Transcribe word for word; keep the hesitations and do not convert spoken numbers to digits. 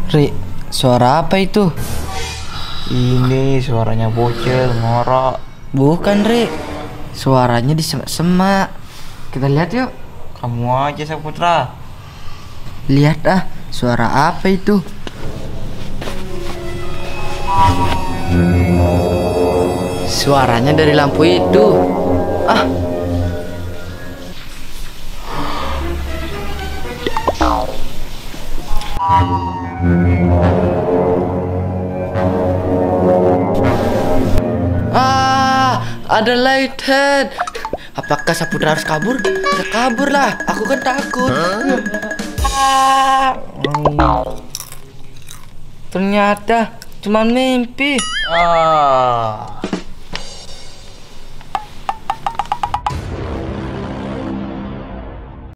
Ri, suara apa itu? Ini suaranya bocil ngorok. Bukan, Ri. Suaranya di semak-semak. Kita lihat yuk. Kamu aja Saputra. Lihat ah, suara apa itu? Suaranya dari lampu itu. Ah. Ah, ada lighthead. Apakah Saputra harus kabur? Ya kabur lah, aku kan takut. Ah. Ternyata cuma mimpi. Ah.